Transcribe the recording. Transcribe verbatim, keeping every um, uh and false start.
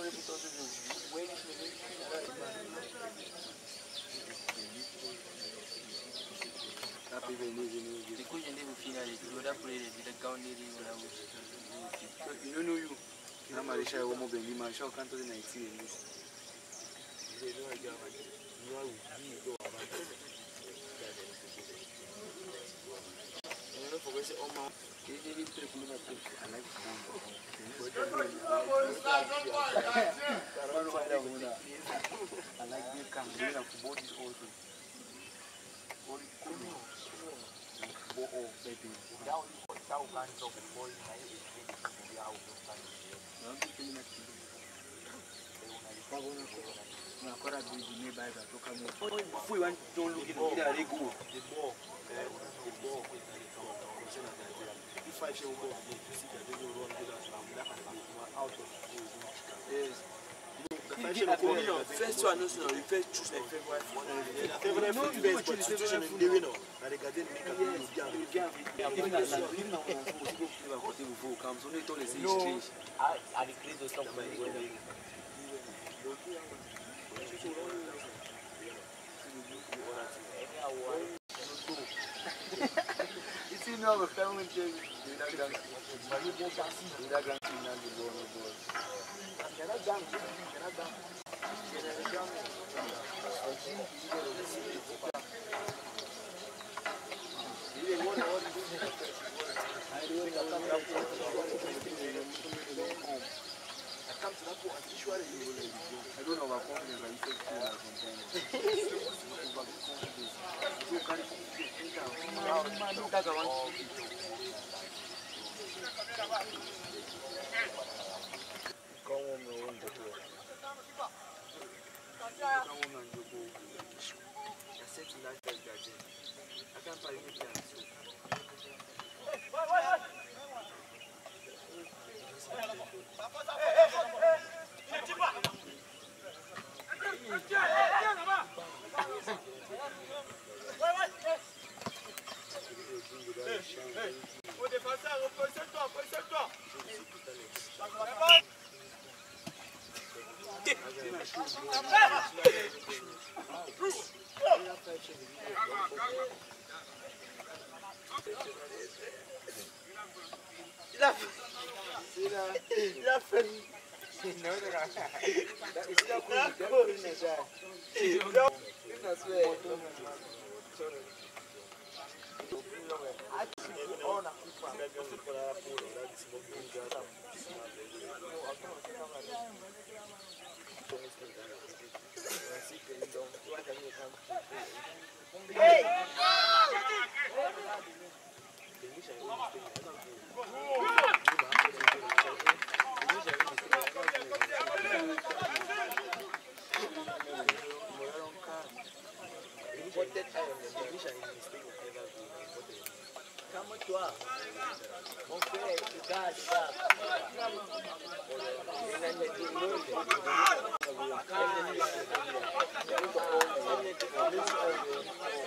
You don't know you. I'm Marisha Omo Bendy, Marisha can't do the night. First one, no, no, first choose a favorite one. Favorite food best, but situation in the winner. And the garden make a good game. Even as I live now, I'm supposed to go play a hotel before comes. Only told us it's strange. I decrease the stock. It's in our family. I don't know about confidence, but you Come